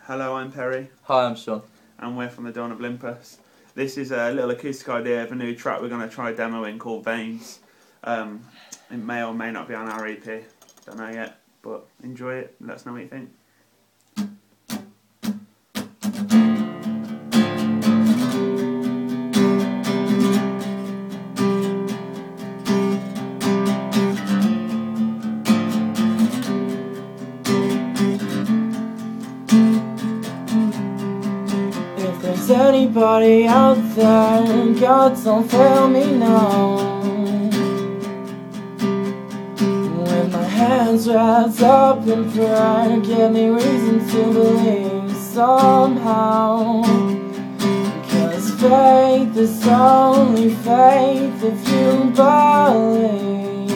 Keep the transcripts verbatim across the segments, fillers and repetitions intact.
Hello, I'm Perry. Hi, I'm Sean. And we're from the Dawn of Olympus. This is a little acoustic idea of a new track we're going to try demoing called Veins. Um, it may or may not be on our E P, don't know yet, but enjoy it, let us know what you think. If there's anybody out there, God, don't fail me now. With my hands wrapped up in prayer, give me reason to believe somehow. Cause faith is only faith if you believe.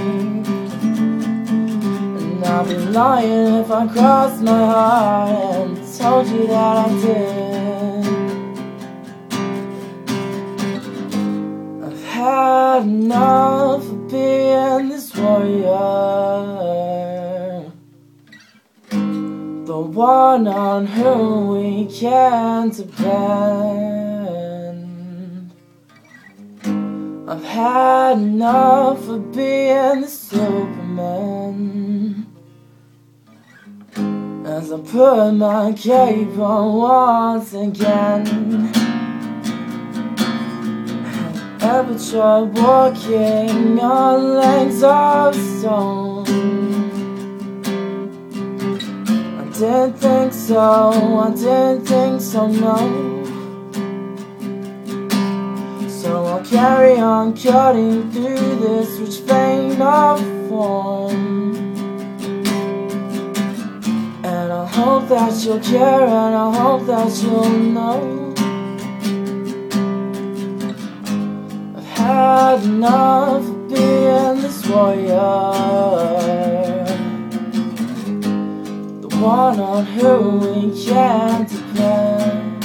And I'd be lying if I crossed my heart and told you that I did. Had enough of being this warrior, the one on whom we can't depend. I've had enough of being the Superman, as I put my cape on once again. Ever tried walking on legs of stone? I didn't think so, I didn't think so, no. So I'll carry on cutting through this rich vein of form. And I hope that you'll care, and I hope that you'll know. Had enough of being this warrior, the one on whom we can't depend.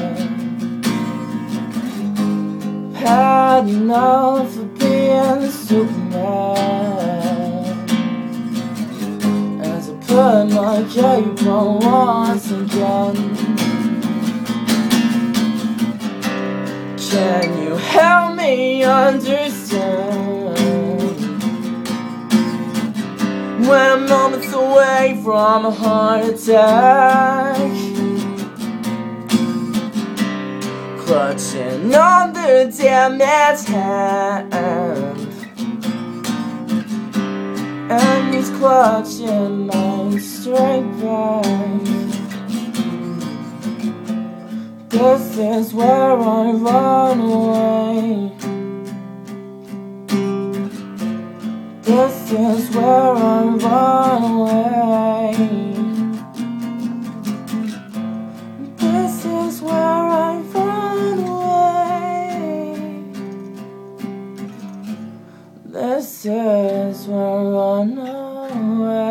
Had enough of being the Superman, as I put my cape on once again. Can you help me understand when I'm moments away from a heart attack, clutching on the damaged hand, and he's clutching my straight back. This is where I run away. This is where I run away. This is where I run away. This is where I run away.